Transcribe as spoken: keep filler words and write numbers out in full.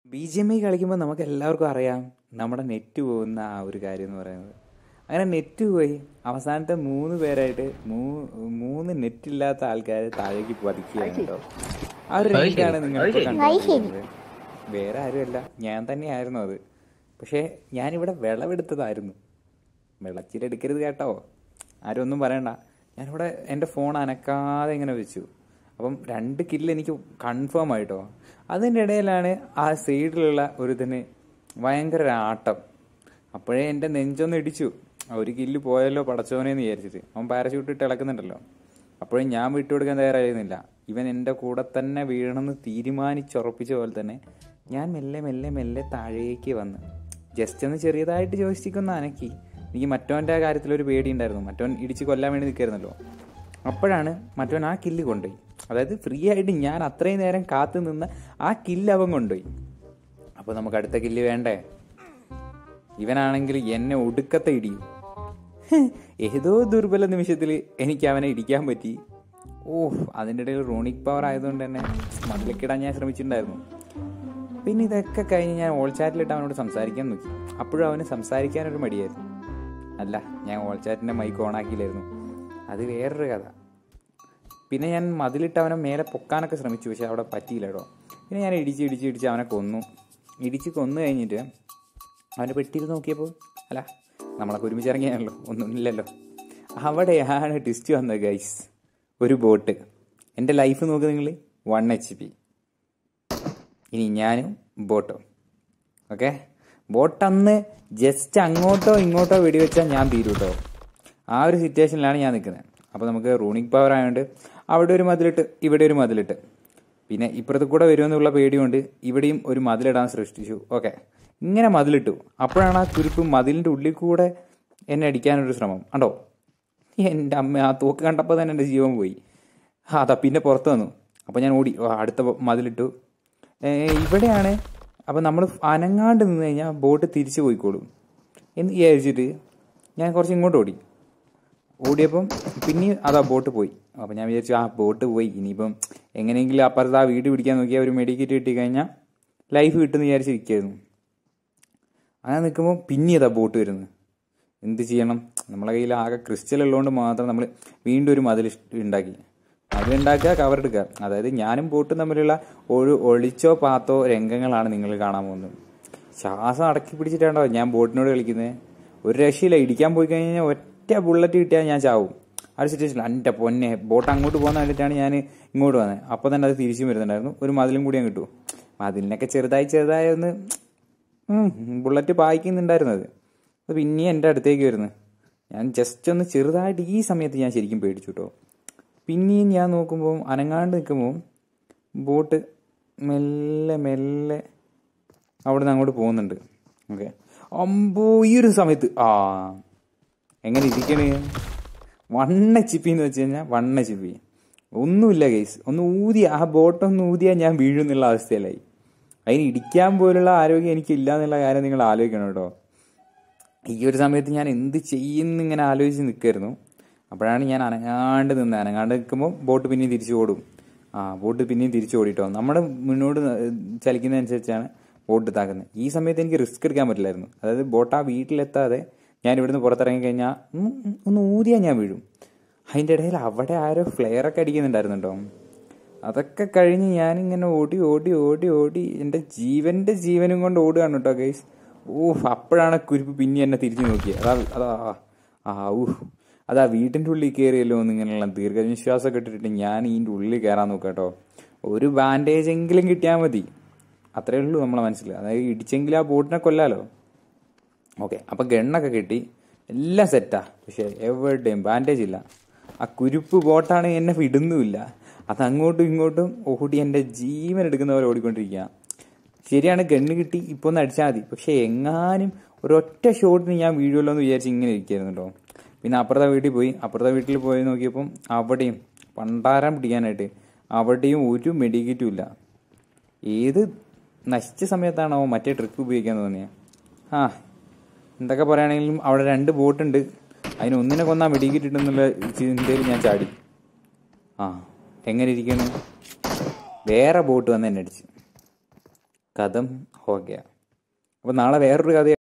B G M I കളിക്കുമ്പോൾ നമുക്ക് എല്ലാവർക്കും അറിയാം നമ്മുടെ നെറ്റ് പോകുന്ന ആ ഒരു കാര്യം എന്ന് പറയുന്നത്. അങ്ങനെ നെറ്റ് പോയി അവസാനത്തെ മൂന്ന് പേരായിട്ട് മൂന്ന് നെറ്റ് ഇല്ലാത്ത ആൾക്കാർ താഴേക്ക് പതിക്കുകയാണ് കേട്ടോ. ആ ഒരു റേഞ്ചാണ് നിങ്ങളിപ്പോൾ കണ്ടുകൊണ്ടിരിക്കുന്നത്. വേറെ ആരുമല്ല, ഞാൻ തന്നെയായിരുന്നു അത്. പക്ഷേ ഞാനിവിടെ വിളവെടുത്തതായിരുന്നു. വിളച്ചിലെടുക്കരുത് കേട്ടോ, ആരും ഒന്നും പറയണ്ട. ഞാനിവിടെ എൻ്റെ ഫോൺ അനക്കാതെ ഇങ്ങനെ വെച്ചു. അപ്പം രണ്ട് കില്ല് എനിക്ക് കൺഫേം ആയിട്ടോ. അതിൻ്റെ ഇടയിലാണ് ആ സൈഡിലുള്ള ഒരുതിന് ഭയങ്കര ആട്ടം. അപ്പോഴേ എൻ്റെ നെഞ്ചൊന്ന് ഇടിച്ചു. ഒരു കില്ല് പോയല്ലോ പടച്ചോനെന്ന് വിചാരിച്ചിട്ട്. അവൻ പാരച്യൂട്ട് ഇട്ട് ഇളക്കുന്നുണ്ടല്ലോ. അപ്പോഴും ഞാൻ വിട്ടുകൊടുക്കാൻ തയ്യാറായിരുന്നില്ല. ഇവൻ എൻ്റെ കൂടെ തന്നെ വീണെന്ന് തീരുമാനിച്ചുറപ്പിച്ച പോലെ തന്നെ ഞാൻ മെല്ലെ മെല്ലെ മെല്ലെ താഴേക്ക് വന്ന് ജസ്റ്റ് ഒന്ന് ചെറിയതായിട്ട് ജോയിസ്റ്റിക്കൊന്ന് അനക്കി. എനിക്ക് മറ്റവൻ്റെ കാര്യത്തിലൊരു പേടിയുണ്ടായിരുന്നു. മറ്റവൻ ഇടിച്ച് കൊല്ലാൻ വേണ്ടി നിൽക്കായിരുന്നല്ലോ. അപ്പോഴാണ് മറ്റവൻ ആ കില്ല് കൊണ്ടുപോയി. അതായത് ഫ്രീ ആയിട്ട് ഞാൻ അത്രയും നേരം കാത്തു നിന്ന് ആ കില്ല് അവൻ കൊണ്ടുപോയി. അപ്പോൾ നമുക്ക് അടുത്ത കില്ല് വേണ്ടേ? ഇവനാണെങ്കിൽ എന്നെ ഒടുക്കത്തെ ഇടിയും. ഏതോ ദുർബല നിമിഷത്തിൽ എനിക്ക് അവനെ ഇടിക്കാൻ പറ്റി. ഓഹ്, അതിൻ്റെ ഇടയിൽ റോണിക് പവർ ആയതുകൊണ്ട് തന്നെ മതിലേക്കിടാൻ ഞാൻ ശ്രമിച്ചിട്ടുണ്ടായിരുന്നു. പിന്നെ ഇതൊക്കെ കഴിഞ്ഞ് ഞാൻ ഓൾ ചാറ്റിലിട്ട് അവനോട് സംസാരിക്കാൻ നോക്കി. അപ്പോഴും അവന് സംസാരിക്കാനൊരു മടിയായിരുന്നു. അല്ല, ഞാൻ ഓൾ ചാറ്റിൻ്റെ മൈക്ക് ഓണാക്കിയില്ലായിരുന്നു. അത് വേറൊരു കഥ. പിന്നെ ഞാൻ മതിലിട്ട് അവനെ മേലെ പൊക്കാനൊക്കെ ശ്രമിച്ചു, പക്ഷെ അവിടെ പറ്റിയില്ല കേട്ടോ. പിന്നെ ഞാൻ ഇടിച്ച് ഇടിച്ച് ഇടിച്ച് അവനെ കൊന്നു. ഇടിച്ച് കൊന്നു കഴിഞ്ഞിട്ട് അവൻ്റെ പെട്ടിയിൽ നോക്കിയപ്പോൾ അല്ല, നമ്മളൊക്കെ ഒരുമിച്ച് ഇറങ്ങിയാണല്ലോ, ഒന്നുമില്ലല്ലോ. അവിടെയാണ് ട്വിസ്റ്റ് വന്നത് ഗൈസ്. ഒരു ബോട്ട്. എൻ്റെ ലൈഫ് നോക്ക് നിങ്ങൾ, വൺ എച്ച് പി. ഇനി ഞാനും ബോട്ടോ. ഓക്കെ, ബോട്ടന്ന് ജസ്റ്റ് അങ്ങോട്ടോ ഇങ്ങോട്ടോ വെടിവെച്ചാൽ ഞാൻ തീരും കേട്ടോ. ആ ഒരു സിറ്റുവേഷനിലാണ് ഞാൻ നിൽക്കുന്നത്. അപ്പോൾ നമുക്ക് റൂണിക് പവർ ആയതുകൊണ്ട് അവിടെ ഒരു മതിലിട്ട് ഇവിടെ ഒരു മതിലിട്ട്, പിന്നെ ഇപ്പുറത്ത് കൂടെ വരുമെന്നുള്ള പേടിയുണ്ട് ഇവിടെയും ഒരു മതിലിടാൻ സൃഷ്ടിച്ചു. ഓക്കെ, ഇങ്ങനെ മതിലിട്ടു. അപ്പോഴാണ് ആ കുരിപ്പ് മതിലിൻ്റെ ഉള്ളിൽ കൂടെ എന്നെ അടിക്കാനൊരു ശ്രമം. കണ്ടോ, എൻ്റെ അമ്മ ആ തോക്ക് കണ്ടപ്പോൾ തന്നെ എൻ്റെ ജീവൻ പോയി. അതാ പിന്നെ പുറത്ത് വന്നു. അപ്പോൾ ഞാൻ ഓടി അടുത്ത മതിലിട്ടു. ഇവിടെയാണ് അപ്പോൾ നമ്മൾ അനങ്ങാണ്ട് നിന്ന് കഴിഞ്ഞാൽ ബോട്ട് തിരിച്ചു പോയിക്കോളും എന്ന് വിചാരിച്ചിട്ട് ഞാൻ കുറച്ച് ഇങ്ങോട്ട് ഓടി. ഓടിയപ്പം പിന്നെയും അതാ ബോട്ട് പോയി. അപ്പം ഞാൻ വിചാരിച്ചു ആ ബോട്ട് പോയി, ഇനിയിപ്പം എങ്ങനെയെങ്കിലും അപ്പുറത്ത് ആ വീട് പിടിക്കാൻ നോക്കിയാൽ ഒരു മെഡിക്കറ്റ് കിട്ടിക്കഴിഞ്ഞാൽ ലൈഫ് കിട്ടുമെന്ന് വിചാരിച്ചിരിക്കുകയായിരുന്നു. അങ്ങനെ നിൽക്കുമ്പോൾ പിന്നെ അതാ ബോട്ട് വരുന്നത്. എന്ത് ചെയ്യണം? നമ്മളെ കയ്യിൽ ആകെ ക്രിസ്റ്റൽ ഉള്ളതുകൊണ്ട് മാത്രം നമ്മൾ വീണ്ടും ഒരു മതിൽ ഉണ്ടാക്കി. മതിലുണ്ടാക്കുക, കവറെടുക്കുക. അതായത് ഞാനും ബോട്ടും തമ്മിലുള്ള ഒരു ഒളിച്ചോ പാത്തോ രംഗങ്ങളാണ് നിങ്ങൾ കാണാൻ പോകുന്നത്. ശ്വാസം അടക്കി പിടിച്ചിട്ടാണോ ഞാൻ ബോട്ടിനോട് കളിക്കുന്നത്. ഒരു രക്ഷയില്ല. ഇടിക്കാൻ പോയി കഴിഞ്ഞാൽ ഒറ്റ ബുള്ളറ്റ് കിട്ടിയാൽ ഞാൻ ചാവും. ആ ഒരു സിറ്റുവേഷൻ. എൻ്റെ പൊന്നെ, ബോട്ട് അങ്ങോട്ട് പോകുന്ന കണ്ടിട്ടാണ് ഞാൻ ഇങ്ങോട്ട് വന്നത്. അപ്പോൾ തന്നെ അത് തിരിച്ചും വരുന്നുണ്ടായിരുന്നു. ഒരു മതിലും കൂടി ഞാൻ കിട്ടും. മതിലിനൊക്കെ ചെറുതായി ചെറുതായി ഒന്ന് ബുള്ളറ്റ് പായിക്കുന്നുണ്ടായിരുന്നത്. അത് പിന്നെയും എൻ്റെ അടുത്തേക്ക് വരുന്നത്. ഞാൻ ജസ്റ്റ് ഒന്ന് ചെറുതായിട്ട് ഈ സമയത്ത് ഞാൻ ശരിക്കും പേടിച്ചു കേട്ടോ. പിന്നെയും ഞാൻ നോക്കുമ്പോൾ അനങ്ങാണ്ട് നിൽക്കുമ്പോൾ ബോട്ട് മെല്ലെ മെല്ലെ അവിടെ നിന്ന് അങ്ങോട്ട് പോകുന്നുണ്ട്. ഓക്കെ, അമ്പോ ഈ ഒരു സമയത്ത് ആ എങ്ങനെ ഇരിക്കണേ. വൺ എച്ച് പി എന്ന് വെച്ച് കഴിഞ്ഞാൽ വൺ എച്ച് പി ഒന്നുമില്ല ഗൈസ്. ഒന്ന് ഊതിയ ആ ബോട്ടൊന്ന് ഊതിയാൽ ഞാൻ വീഴുന്നുള്ള അവസ്ഥയിലായി. അതിന് ഇടിക്കാൻ പോലുള്ള ആരോഗ്യം എനിക്കില്ല എന്നുള്ള കാര്യം നിങ്ങൾ ആലോചിക്കണം കേട്ടോ. ഈ ഒരു സമയത്ത് ഞാൻ എന്ത് ചെയ്യുന്നിങ്ങനെ ആലോചിച്ച് നിൽക്കായിരുന്നു. അപ്പോഴാണ് ഞാൻ അനങ്ങാണ്ട് നിന്ന് അനങ്ങാണ്ട് നിൽക്കുമ്പോൾ ബോട്ട് പിന്നെയും തിരിച്ചു ഓടും. ആ ബോട്ട് പിന്നെയും തിരിച്ചു ഓടിട്ടോ. നമ്മുടെ മുന്നോട്ട് ചലിക്കുന്നതനുസരിച്ചാണ് ബോട്ട് താക്കുന്നത്. ഈ സമയത്ത് എനിക്ക് റിസ്ക് എടുക്കാൻ പറ്റില്ലായിരുന്നു. അതായത് ബോട്ട് ആ വീട്ടിലെത്താതെ ഞാൻ ഇവിടുന്ന് പുറത്തിറങ്ങി കഴിഞ്ഞാൽ ഒന്ന് ഊതിയാൽ ഞാൻ വീഴും. അതിൻ്റെ ഇടയിൽ അവിടെ ആരോ ഫ്ലെയറൊക്കെ അടിക്കുന്നുണ്ടായിരുന്നു കേട്ടോ. അതൊക്കെ കഴിഞ്ഞ് ഞാനിങ്ങനെ ഓടി ഓടി ഓടി ഓടി എൻ്റെ ജീവൻ്റെ ജീവനും കൊണ്ട് ഓടുകയാണ് കേട്ടോ ഗൈസ്. ഊഹ്, അപ്പോഴാണ് കുരിപ്പ് പിന്നെ എന്നെ തിരിച്ചു നോക്കിയത്. അതാ അതാ ആ ഊഹ് അതാ വീട്ടിൻ്റെ ഉള്ളിൽ കയറിയല്ലോ എന്ന് ഇങ്ങനെയുള്ള ദീർഘനിശ്വാസമൊക്കെ ഇട്ടിട്ട് ഞാൻ ഇതിൻ്റെ ഉള്ളിൽ കയറാൻ നോക്കാം കേട്ടോ. ഒരു ബാൻഡേജ് എങ്കിലും കിട്ടിയാൽ മതി, അത്രേ ഉള്ളൂ നമ്മളെ മനസ്സിൽ. അതായത് ഇടിച്ചെങ്കിൽ ആ ബോട്ടിനെ കൊല്ലാലോ. ഓക്കെ, അപ്പം ഗണ്ണൊക്കെ കിട്ടി, എല്ലാം സെറ്റാ. പക്ഷേ എവിടെയും ബാൻഡേജ് ഇല്ല. ആ കുരുപ്പ് ബോട്ടാണ് എന്നെ വിടുന്നുമില്ല. അത് അങ്ങോട്ടും ഇങ്ങോട്ടും ഓടി എൻ്റെ ജീവൻ എടുക്കുന്ന പോലെ ഓടിക്കൊണ്ടിരിക്കുക. ശരിയാണ്, ഗണ്ണ് കിട്ടി, ഇപ്പോൾ ഒന്ന് അടിച്ചാൽ മതി. പക്ഷേ എങ്ങാനും ഒരൊറ്റ ഷോട്ടിന് ഞാൻ വീഴുമല്ലോ എന്ന് വിചാരിച്ച് ഇങ്ങനെ ഇരിക്കുകയായിരുന്നു കേട്ടോ. പിന്നെ അപ്പുറത്തെ വീട്ടിൽ പോയി. അപ്പുറത്തെ വീട്ടിൽ പോയി നോക്കിയപ്പം അവിടെയും പണ്ടാരം പിടിക്കാനായിട്ട് അവിടെയും ഒരു മെഡിക്കറ്റും ഇല്ല. ഏത് നശിച്ച സമയത്താണോ മറ്റേ ട്രിക്ക് ഉപയോഗിക്കാൻ തോന്നിയത്. ആ എന്തൊക്കെ പറയുകയാണെങ്കിലും അവിടെ രണ്ട് ബോട്ടുണ്ട്. അതിന് ഒന്നിനെ കൊന്നാൽ മെഡിക്കറ്റ് ഇട്ടെന്നുള്ള ചിന്തയിൽ ഞാൻ ചാടി. ആ എങ്ങനെ ഇരിക്കുന്നു, വേറെ ബോട്ട് വന്ന് എന്നെ അടിച്ച്. കഥം ഹോ ഗയ. അപ്പോൾ നാളെ വേറൊരു കഥ